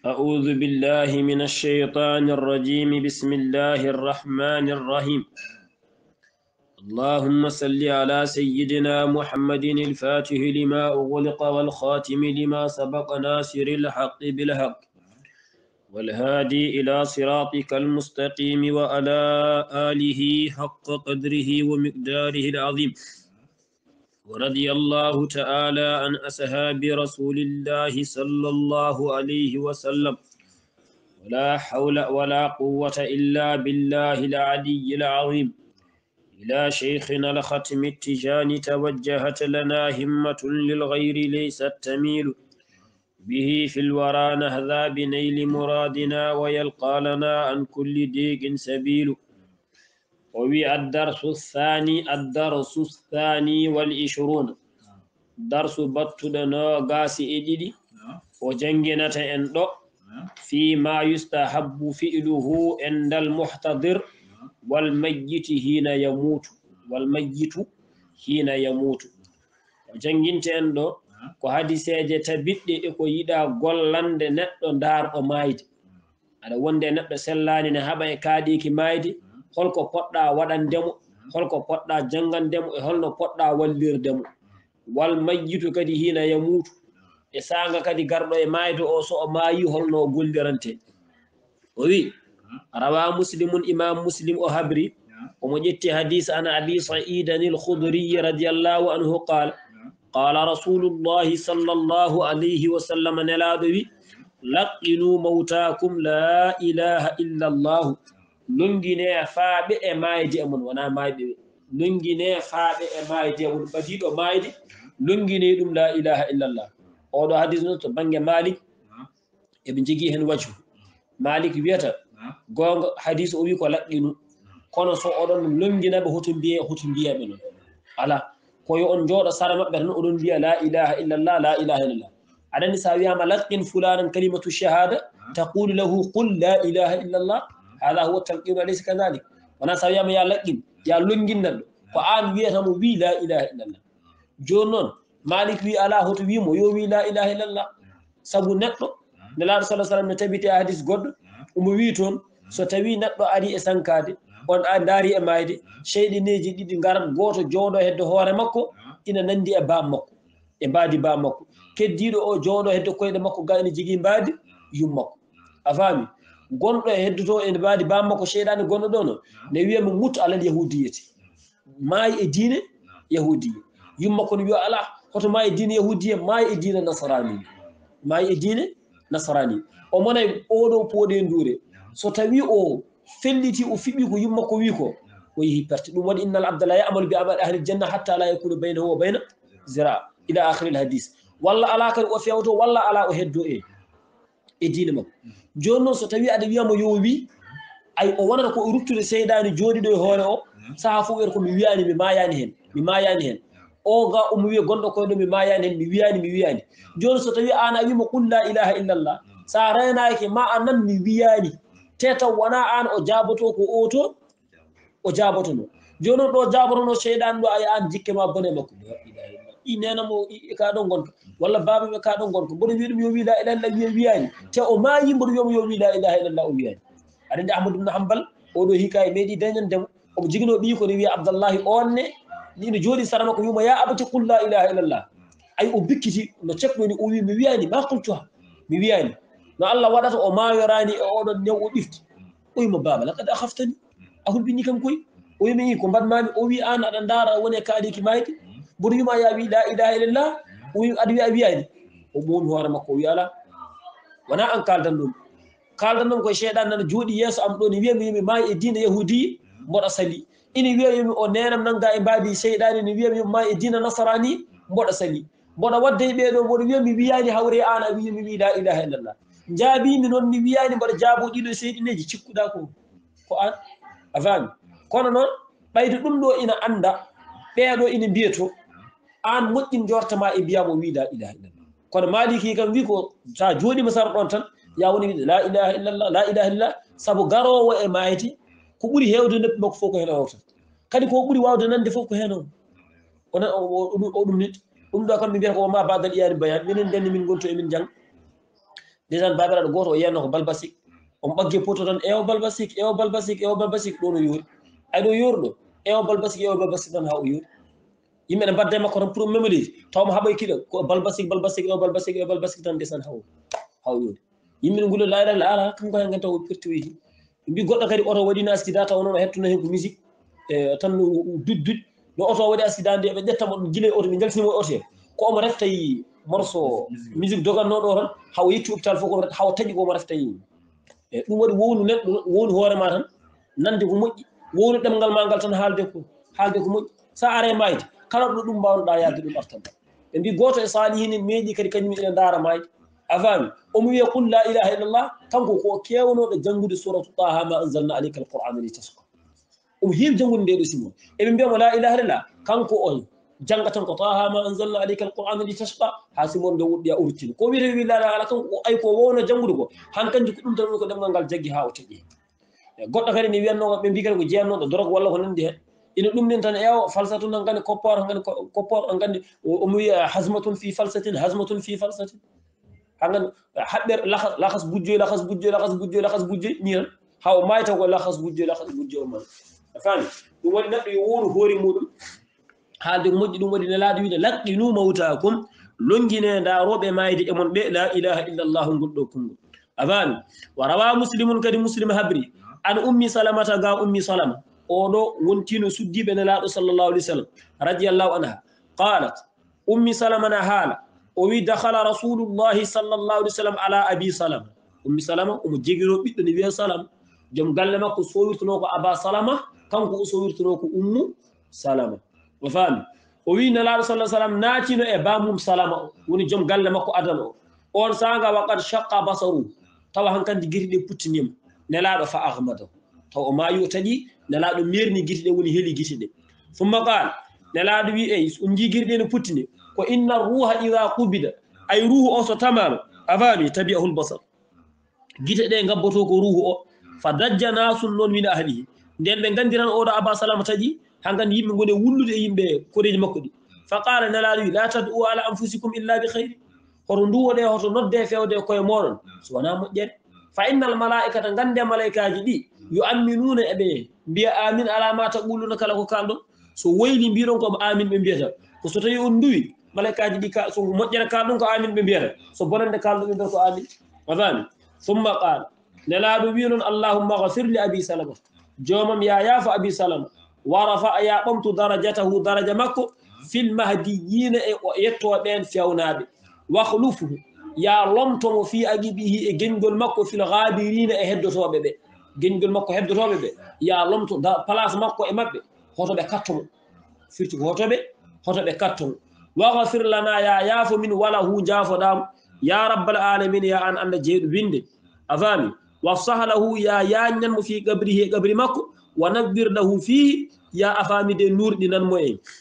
أعوذ بالله من الشيطان الرجيم بسم الله الرحمن الرحيم اللهم صل على سيدنا محمد الفاتح لما أغلق والخاتم لما سبق ناصر الحق بالحق والهادي إلى صراطك المستقيم وعلى آله حق قدره ومقداره العظيم ورضي الله تعالى عن أصحاب رسول الله صلى الله عليه وسلم ولا حول ولا قوة إلا بالله العلي العظيم إلى شيخنا الختم التجان توجهت لنا همة للغير ليست تميل به في الورى نهذا بنيل مرادنا ويلقى لنا عن كل ديق سبيل ووي الدرس الثاني والعشرون درس بطلنا غاسي إددي وجنجنة اندو فيما يستحب فعله عند المحتضر والميت حين يموت janginte en ɗo ko hadiseje tabiɗɗe e ko yiɗa gollande neɗɗo darɗo mayde aɗa wonde neɗɗo sellani ne haɓa e kaaɗiki mayde holko poɗɗa waɗandemo holko poɗɗa jangandemo e holno poɗɗa wallirdemo wal mayyitu kadi hina yamutu e sanga kadi garɗo e mayde o so o maayi holno gollirante o wi rawa muslimun imam muslim o habri omo ƴetti hadis ana abi sa'idin al-khudri radiyallahu anhu qala قال رسول الله صلى الله عليه وسلم نلادوي لقنوا موتاكم لا إله إلا الله لنجني فابئ مايدي أمون وانا مايدي لنجني فابئ مايدي أمون بديدو مايدي لنجني دم لا إله إلا الله هذا حديث نوت بانج مالك ابن جيجي هن وجه مالك ويتا غونغ حديث أوي كو لقنوا kono so oɗon longinaɓe hoto mbiyaɓe noon ala koyo on jooɗo sara maɓɓe tan oɗon mbiya la ilaha illallah la ilaha illallah aɗanni sa wiyama laqin fulanan kalimatu shahada taqulu lahu qul la ilaha illallah hada huwa talqinu alaysa kadalik wona sa wiyama ya laqin ya longuinnan ɗo ko an wiyatamo wi la ilaha illallah joni noon malik wi ala hoto wimo yo wi la ilaha illallah saabu neɗɗo nelaɗo sallah sallam ne tabiti a hadis goɗɗo omo wi toon so tawi neɗɗo ari e sankade on a daari e mayde seyɗineji ɗiɗi garat goto jooɗo hedde hoore makko ina nandi e bam makko e mbaadi bam makko keddiɗo o jooɗo hedde koyɗe makko ga ene jogui mbaadi yum makko a faami gonɗo e heddoto ene mbaadi bam makko seyɗani gonɗo ɗo no ne wiyama mutu alal yahudiyete maayi e diine yahudiya yum makko ne wiya ala hoto maayi e diine yahudiya maayi e diine nasarani maayi e diine nasarani o monay oɗo pooɗe ndure so tawi o felliti o fiɓi ko yumma ko wi ko o yehi perte ɗum waɗi innal abda la ya'malu bi amali ahli aljanna hatta la yakuna baynahu wa bayna zira ila akhiri al hadis walla ala kadi o fewto walla ala o heddo e diine makko joni noon so tawi aɗa wiyama yo wi ay o wonata ko ruttude seydani jooɗiɗo e hoore o saaha fof wiyata ko mi wiyani mi mayani hen o ga omo wiya gonɗo koyɗo mi mayani hen mi wiyani joni so tawi an a wima qul la ilaha illallah sa renaki ma a nan mi wiyani te taw wona an o jaboto ko oto o jabotono joni ɗo jabotono seyɗan ɗo aya an jikke ma bone makko i nenamo ka ɗon gonka walla babaɓe ka ɗon gonka mboɗo wiya ɗum yo wi la ilaha illallah wiya wiyani te o maayi mboɗo wiyamo yo wi la ilaha illallah o wiyani aɗa andi ahmadou ibn hanbal oɗo hikka e meeɗi dañandemo omo jiguino ɓi ko ne wiya abdallahi onne ine jooɗi sara makko wima ya abati qul la ilaha illallah ay o bikkiti no ceknoni o wi mi wiyani ma qultuha mi wiyani no Allah waɗata o mayorani e oɗon new o ɗifti o wima baba laqad akhaftani a hulɓini kam koy o wimi ko mbaɗmami o wi an aɗa daara woni e kaaliki mayde mboɗo wima ya wi la ilaha illallah o wi aɗa wiya wiyani o momi hoore makko o wi ala wona an kaldan ɗum koye cheyɗan nana jooɗi yeeso am ɗo ne wiyami yomi maayi e diina yahudiya mboɗa sali ina wiya yomi o nenam nanga e mbaadi seyɗani ne wiyami yomi maayi e diina nasarani mboɗa sali mboɗa wadde e ɓeɗo mboɗo wiya mi wiyani hawre an a wiya mi wi la ilaha illallah jaabimi noon mi wiyani mboɗo jaabo ɗiɗo seyɗineji cikkuɗa ko an a faami kono noon ɓayde ɗum ɗo ina anda ɓeeɗo ina mbiyato an moƴƴin jortama e mbiyamo wi la ilaha illallah kono maliki kam wi ko sa jooɗima sara ɗon tan ya woni wiide la ilaha illallah la ilaha illallah saabu garowo e mayde ko ɓuuri hewde noppi makko fof ko hen wawta kadi ko ɓuuri wawde nande fof ko hen o ɗum nit ɗum ɗo kam mi mbiyata ko ma badal iyani bayan minen ndenni min gonto emin jang dejan babiraɗo goto o yiyanno ko balbasik on ɓagge poto tan ewo balbasik ewo balbasik ewo balbasik ɗo no yoori ay ɗo yoruɗo ewo balbasik tan ha o yoori yimɓe ne mbadde makko tan pour memolide tawmo haɓoy kiɗo ko balbasik ewo balbasik tan desan ha o yoori yimɓe ne ngula layɗalle ala kanko hen taw perti weyti mbi goɗɗo kadi oto waɗino accident taw noon o hettuno hen ko musique tan duɗ no oto waɗi accident nde ɓe ƴettamo ɗum guila oto ɓe jaltinimo e oto he ko omo reftay morceau musique dogannoɗo tan hawo yetti hôpital fof komo retta hawo taƴi komo reftay ɗum waɗi wownu neɗɗo wownu hoorema tan nande ko moƴƴi wownu ɗemgal ma ngal tan haalde ko moƴƴi sa are mayde kala ɗo ɗum mbawnoɗa yalde ɗum artanta ɓe mbi goto e salihine meeɗi kadi kañum ene ndaara mayde a faami omo wiya qul la ilaha illallah kanko ko kewnoɗo janngude suratu taha ma anzalna alayka alqur'ana li tasqa omo heewi janngude nde ɗo simon eɓe mbiyamo la ilaha illallah kanko on janga tan ko taha ma anzalna alayka alqur'ana li tasqa ha simon nde wuɗɗi a urtini ko wiyete wi la ilaha illallah kanko ay ko wowno janngude ko han kanji ko ɗum tan ko ɗemgal ngal jaggi ha o taƴi goɗɗo kadi ne wiyanno ɓe mbi kadi ko jeyannoɗo drogue walla ko nandi hen ina ɗum nin tan ewa falsatu tan gandi koppor an gandi omo wiya hasmatun fi falsatin hangan haɓɓere lakas bujjoy ni tan haw mayta ko lakas bujjoy o man a faami ɗum waɗi neɗɗo yo wowno hoore muɗum haalde ko moƴƴi ɗum waɗi nelaɗo wiide laqinu mawtakum longine ndaroɓe mayde e mon ɓe la ilaha illallah ngol ɗo konngol a faami wa rawa muslimun kadi muslim habri an ummi salamata ga ummi salama oɗo wontino suddiɓe nelaɗo sallllahu alih w sallam radiallahu anha qalat ummi salamana haala o wi dakhala rasulullahi sallllahu alih w sallam ala abi salama ummi salama omo jeguino ɓiɗɗo ne wiya salama joom galle makko sowirtuno ko aba salama kanko o sowirtuno ko ummu salama o faami o wi nelaɗo sallah sallam naatino e bamum salama o woni joom galle makko adana o on sanga waqad shaqqa basaru tawa hankandi guiti ɗe puttinima nelaɗo fa ahmadahu taw o maayi o taƴi nelaɗo merni guiti ɗe woni heeli guiti ɗe summa qal nelaɗo wi eyi on jii guiti ɗe no puttini ko inna ruha ida qubida ay ruhu o so tamama a faami tabi'ahul basar guite ɗe gabboto ko ruhu o fa dajja nasun noon min ahlihi nden ɓe gandiran oɗo aba salama taƴi ha gandi yimɓe goni wullude e yimɓe koreji makko ɗi fa qala nelaɗo wi la tad'u ala anfusikum illa bi khayri hoto nduwoɗe hoto nodde fewde koye moɗon so wona moƴƴere fa innal malaikata gande malaikaji ɗi yo amminuna eɓe mbiya amin ala ma taquluna kala ko kalɗon so woyli mbiɗon ko amin ɓe mbiyata ko so tawi on duwi malaikaji ɗi so moƴƴere kalɗon ko amin ɓe mbiyata so bonande kalɗon ɓe mbiyata ko amin a faami summa qala nelaɗo wi noon allahumma ghafir li abi salama jomam ya yaafo abi salama wa rafa ya ɓamtu darajatahu daraja makko fil mahdiyina e o yettoɓen fewnaɓe wakhlufuhu ya lomtomo fi aqibihi e geñgol makko fil ghabirina e heddotoɓe ɓe geñgol makko heddotoɓe ɓe ya lomto place makko e mabɓe hotoɓe kattomo firti ko hotoɓe kattomo waghfir lana ya yaafo min wala hu jaafoɗamo ya rabbal alamin ya an anda jeeɗo winde a faami wafsah lahu ya yañanmo fi qabrihi e qabri makko wa nabbir lahu fihi ya a faamide nurɗi nanmo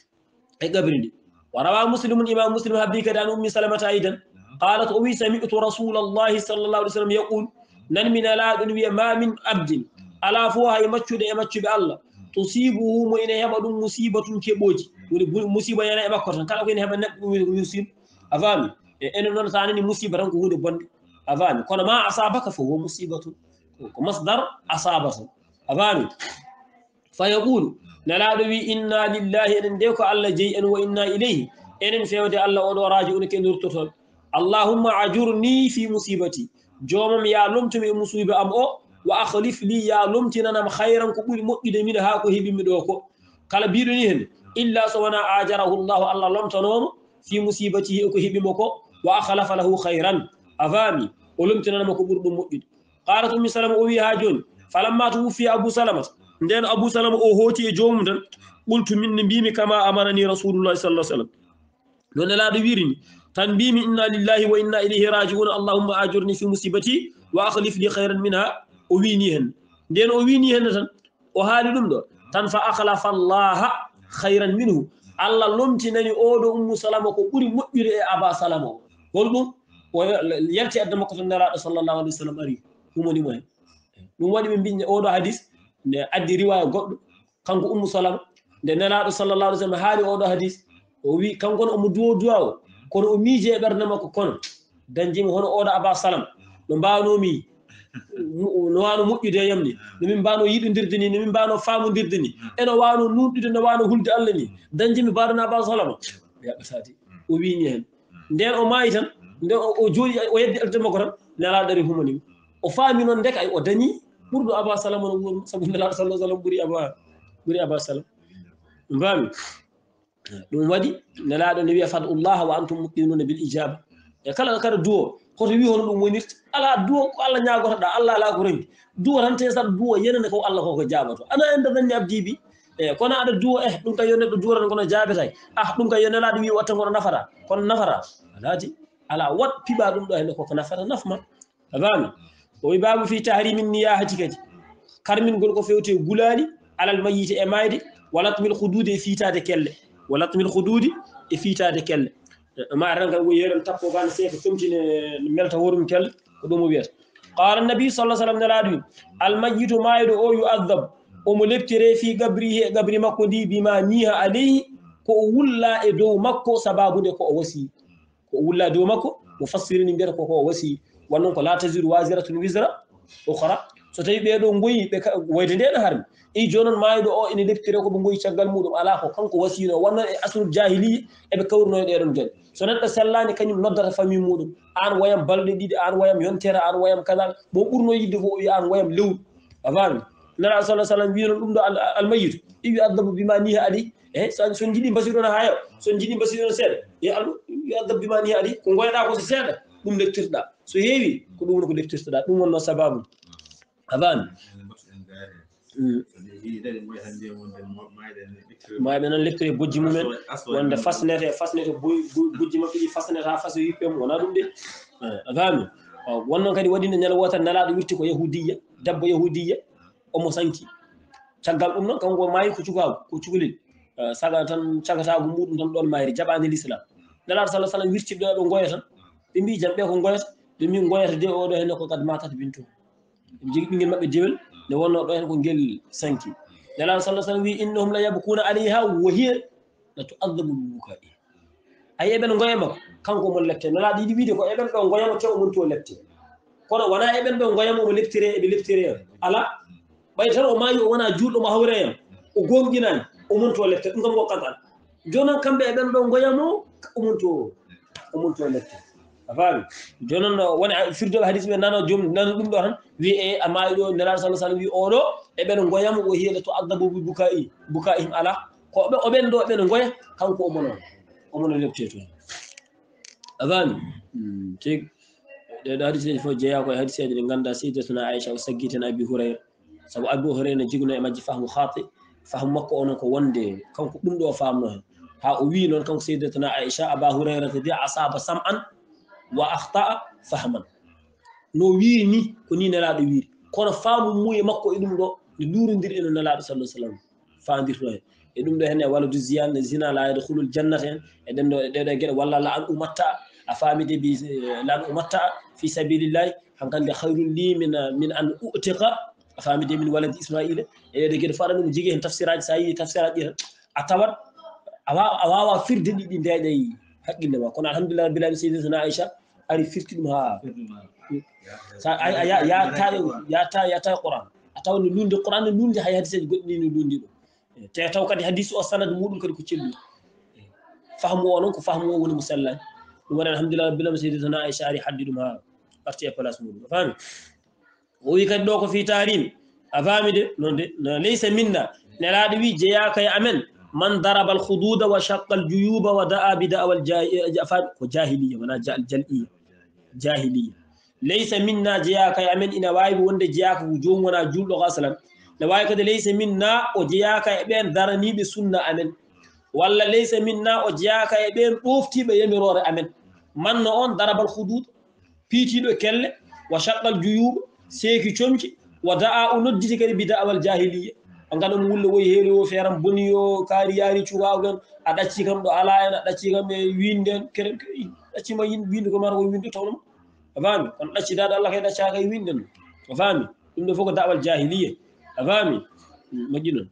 e qabri ndi wa rawa muslimun imam muslim habbi kadi an ummi salamata aidan qalat o wi sami'tu rasulallahi sallallahu alih w sallam yaqul nanmi nelaɗo wiya ma min abdin ala fo hay maccude e maccuɓe allah tusibuhu mo ene heɓa ɗum musibatun keɓoji woni musiba yana e makko tan kala ko ene heɓa neɗɗo ɗum ko musiba a faami e enen noon sa nani musiba tan ko hunde bonde a faami kono ma asabaka fo wo musibatun ko masdar asaba tan a faami fa yaqulu nelaɗo wi inna lillahi enen nde ko allah jeeyi en wa inna ilayhi enen fewde allah oɗo raji une ke nurtotoɓe allahumma ajurni fi musibati jomam ya lomtumi e musiba am o wa akhlif li ya lomtinanam hayran ko ɓuuri moƴƴude min ha ko heeɓimi ɗo ko kala mbiɗo ni hen illa so wona ajarahu llahu allah lomtanomo fi musibatihi eko heeɓimo ko wa akhlafa lahu hayran a faami o lomtinanama ko ɓuuri ɗum moƴƴude qalat ummi salama o wi ha joni falamma to wuffi abou salamata nden abou salama o hooti e jomum tan qultu minne mbimi kama amarani rasulullahi sallah sallam no nelaɗo wirini tan mbimi inna lillahi wa inna ilayhi raji'un allahumma ajurni fi musibati wa akhlif li khayran minha o wini hen nden o wini hen tan o haali ɗum ɗo tan fa akhlafa allaha khayran minhu allah lomtinani oɗo ummu salama ko ɓuuri moƴƴude e aba salama o hol ɗum o yalti adda makko tan nelaɗo sallllahu alih w sallam ari humonimo hen ɗum waɗi ɓe mbiña oɗo hadis nde addi riwaya goɗɗo kanko ummu salama nde nelaɗo sallllahu alih w sallam haali oɗo hadis o wi kankon omo duwo duwa o kono o miije e ɓerde makko kono dañjimo hono oɗo aba salama no mbanomi no wano moƴƴude e yamni no min mbano yiɗodirde ni no min mbano famodirde ni eno wano nunɗude no wano hulde Allah ni dañjimi baɗana ba salama yaɓɓatade o wini hen nden o maayi tan nden o jooɗi o yeddi alde makko tan nelaɗo dari humanimo o faami noon ndeka o dañi ɓurɗo aba salama no wuuro sabu nelaɗo sallah sallam ɓuri aba salam ɗum faami ɗum waɗi nelaɗo ne wiya fadullah wa antum muqinuna bil ijaba e kala kada duwo hoto wi hono ɗum wonirta ala duwo ko Allah ñagotoɗa Allah ala ko ronki duwo tan te saɗa duwo yenane ko Allah koko jabato ana enda dañi abdibi e kono aɗa duwo ɗum kay yo neɗɗo duworan kono jabetay ɗum kay yo nelaɗo wi watta kono nafata kono nafata alati ala wat piɓa ɗum ɗo henne koko nafata nafma a fami o wi babu fi tahrimin niyahati kadi karmingol ko fewte gulani alal mayite e mayde walatmil hududi e fiitade kelle walatmil hududi e fiitade kelle ma tan kam yeeran tappo bande seko somtine melta worum kelle ko ɗum o wiyata qala annabi sallah sallam nelaɗo wi almayyitu mayɗo o yu'adab omo leptire fi gabrihi e gabri makko ndi bima niha alayhi ko o wulla e dow makko sababude ko o wasi ko o wulla dow makko mo fassirini mbiyata koko o wasi wonnon ko la taziru wasiratun wisra ukhra so tawi ɓeɗo goyi ɓe woyde ndeɗo harmi i jonon mayɗo o ene leftire koɓe goyi caggal muɗum ala ko kanko wasino wonnon e asrul jahiliya eɓe kawruno e ɗeɗon joni so neɗɗo sellani kañum noddata famille muɗum an wayam balɗe ɗiɗi an wayam yontere an wayam kadal mo ɓurno yidde fo o wi an wayam lewru a fami nana sallah sallam wino ɗum ɗo almayitu iwi addabu bima niha aɗi e so jiiɗi mbasiɗon ha yaw so jiiɗi mbasiɗon seeɗa e allo wi addabu bima niha aɗi ko goyɗa ko so seeɗa ɗum leftirɗa so heewi ko ɗum woni ko leftirtoɗa ɗum wonno sababu a fami mayɓe noon leftire bojji mumen wonde fasnete bojji maɓɓe ɗi fasnete ha fasa yippem wona ɗum de a fami wonnoon kadi waɗino ñande wotere nelaɗo wirti ko yahudiya debbo yahudiya omo sanki caggal ɗum noon kanko maayi ko cukagu ko cukalel saga tan cagatago muɗum tan ɗon mayri jaɓani l'islam nelaɗo sallah sallam wirti ɗo ɓe goya tan ɓe mbi jam ɓe ko goyata ɓe mbi goyata de oɗo henne ko kadi matata bintu ɓe jogui ɓinguel maɓɓe dewel nde wonno ɗo hen ko guel sanki nelaɗo sallah sallam wi innahum la yabkuna alayha wa hiya la tu'adhabu bi bukai ay eɓen goyama kanko mon lepte nelaɗo yiɗi wiide ko eɓen ɗo goyama te omon to lepte kono wona eɓen ɗo goyama omo leftire eɓe leftire ala ɓay tan o maayi o wona juulɗo mo hawreyam o gonƴinani omon to lepte ɗum kam wokkatan jonon kamɓe eɓen ɗo goyamo omon to lepte a faami jonon woni firdoɓe hadis ɓe nano joom nano ɗum ɗo tan wi e a maayi ɗo nelaɗo sallah sallam wi oɗo eɓen goyamo o hiila to addabu bi bukaihim ala ko oɓen ɗo eɓen goya kanko omono lepte to a faami tigi ɗeɗo hadiseji fof jeeya koye hadiseji ɗe ganduɗa seydatuna aicha o saggiten abi hurayra saabu abi hurayra ne jiguno e majji fahmu hati fahmu makko onon ko wonde kanko ɗum ɗo famno hen ha o wi noon kanko seydatuna aicha aba hurayrata de asaba sam'an wa akhta'a fahman no wiiri ni ko ni nelaɗo wiiri kono faamu muye makko e ɗum ɗo ne lurodiri eno nelaɗo sallah sallam fadirto hen e ɗum ɗo hen e waladu ziyane zina la yadkhulul jannata en e ɗen ɗo ɗeɗo gueɗe walla la an umatta a famide bi la an umatta fi sabilillahi hankande hayrul li min an utiqa a famide min waladi ismaila e ɗeɗo gueɗe faɗa ɗum jogui hen tafsiraji sa yi tafsiraji ɗi a tawat a wawa firde ɗiɗi ndeƴay haqqille ma kono alhamdulillah rabbil alamin sayyidatuna aicha ari firti ɗum ha yata qouran a tawa no lundi qouran no lundi hay hadiseji goɗɗi ni no lundi ɗo te taw kadi hadise o sanad muɗum kadi ko celluɗo fahmu o noon ko fahmu o woni mo sellani ɗum waɗi alhamdulillah rabbil alamin sayyidatuna aicha ari haddi ɗum ha arti e place muɗum a faami o wi kadi ɗo ko fi tarim a faami de noon de laysa minna nelaɗo wi jeyaka e amen man daraba al hududa wa shaqqa al juyuba wa da'a bi da'wal ko jahiliya wona jal'iya jahiliya laysa minna jeyaka e amen ina wawi wonde jeyaka ko jomum wona julɗo ko aslan ne wawi kadi laysa minna o jeyaka e ɓen daraniɓe sunna amen walla laysa minna o jeyaka e ɓen ɗoftiɓe yamirore amen manno on darabal hudud piitiɗo kelle wa shaqqal juyuba seeki comci wa da'a o nodditi kadi bi da'wal jahiliya ngana mo wulle woyi heeri o feeram boni o kaari yaari cukagen a ɗacci kam ɗo ala en a ɗacci kam e winden kere ɗaccima winde ko mata ko winde tawnoma a faami kono ɗaccidaɗo Allah kay ɗaccaka e winden a faami ɗum ɗo fof ko da'wal jahiliya a faami moƴƴi noon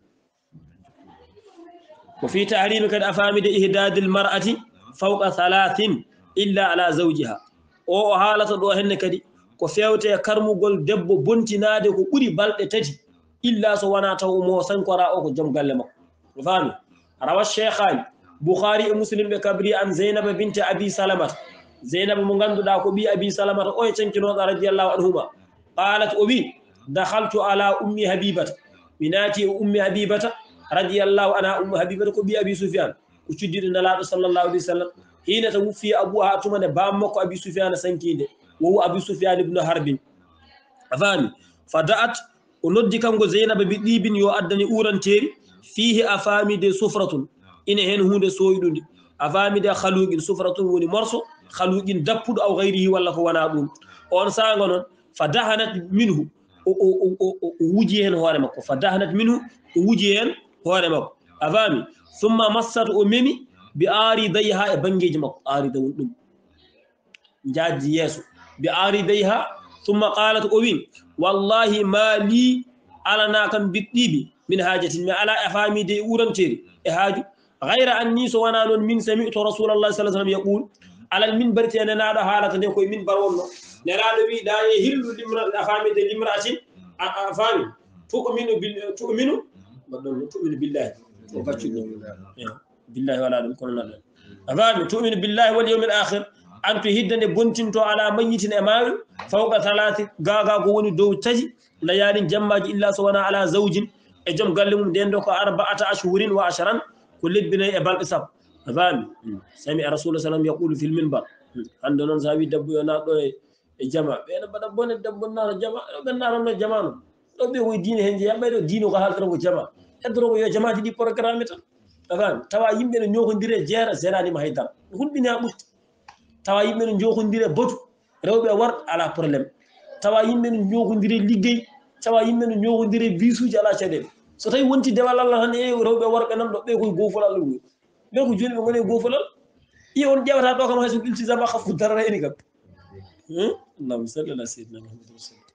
ko fi tahrimi kadi a faamide ihdadil mar'ati fawqa 3 illa ala zawjiha o haalata ɗo henne kadi ko fewte karmugol debbo bontinade ko ɓuri balɗe tati illa so wona taw mo sankora o ko joom galle makko fami rawa cheikhani boukhari e muslim ɓe kabri an zeynaba binte abi salamata zeynaba mo ganduɗa ko ɓi abi salamata o e cankinoɗo radiallahu anhuma qalat o wi dakhaltu ala ummi habibata mi naati e ummi habibata radiallahu anha ummu habibata ko ɓi abi soufiane ko cuddiɗo nelaɗo sallllahu alih w sallam hina ta wuffi abouha tumane bam makko abi soufiane sankide wowu abi soufiane ibnu harbin a faami fa da'at o noddi kanko zeynaba bi ɗibin yo addani uranteri fihi a faamide sufratun ina hen hunde soyɗude a faamide haluqin sufratun woni morso haluqin dappuɗo aw gayrihi walla ko wona ɗum on saanga noon fa dahanat minhu o wuji hen hoore makko fa dahanat minhu o wuji hen hoore makko a faami summa massat o memi bi aridayha e bangeji makko arida won ɗum jaaji yeeso bi aridayha summa qalat o wi wallahi ma li alana kam biɗɗiɓi min hajatin mi ala e faamide e uranteri e haaju gayra anni so wona noon min sami'tu rasulallah sa sallam yaqul alal min barti e nenaɗo haalata nde koye min bar wonno nenaɗo wi ɗa e hillu limra a faamide limratin a faami tu'minu baɗɗon tu'minu billahi o gaccuɗo billahi wala ɗum kono naɗon a faami tu'minu billahi wal yawmil akhir anto hiddande bontinto ala mayyitin e maawi fawqa talati gaga ko woni dow tati layalin jammaji illa so wona ala zawjin e joom galle mum nden do ko arba'ata ashhurin wa ashran ko lebbinayi e balɗe sappo a faami sami rasul sallam yaqulu fil minbar hande noon sa wi debbo yo naɗɗo e jama ɓeɗo mbaɗa bone debbo naata jama ɗo ɓen natanno jama no ɗo ɓe koye diine hen jeeya ɓayɗo diine ko haaldata ko jama heddoro ko yo jamaji ɗi programme tan a faami tawa yimɓe no ñokodiri jeera seeranima haydara hulɓini ha ɓutti tawa yimɓe no jokodiri batu rewɓe warɗe ala probléme tawa yimɓe no ñokodiri liggey tawa yimɓe no ñokodiri bisuji ala caɗele so tawi wonti dewal Allah tan e rewɓe worɓe nan ɗo ɓe koye gofol Allah ɓe ɓen ko joni ɓe goni e gofolal i on ƴewata ɗo kam hayso iltisama haffu darara eni kam allahuma salli ala seydina Muhammad rasul